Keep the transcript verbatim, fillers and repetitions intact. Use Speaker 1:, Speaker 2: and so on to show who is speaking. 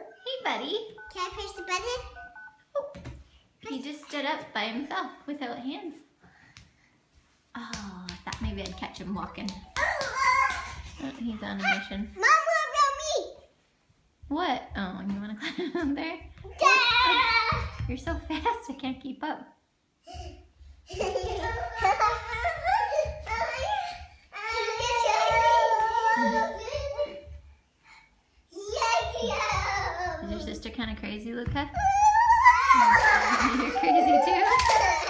Speaker 1: Hey, buddy.
Speaker 2: Can I press the button?
Speaker 1: Oh, he just stood up by himself without hands. Oh, I thought maybe I'd catch him walking. Oh, he's on a mission.
Speaker 2: Mom, what about me?
Speaker 1: What? Oh, you want to climb up there?
Speaker 2: Dad!
Speaker 1: You're so fast, I can't keep up. Is your sister kind of crazy, Luca? You're crazy too?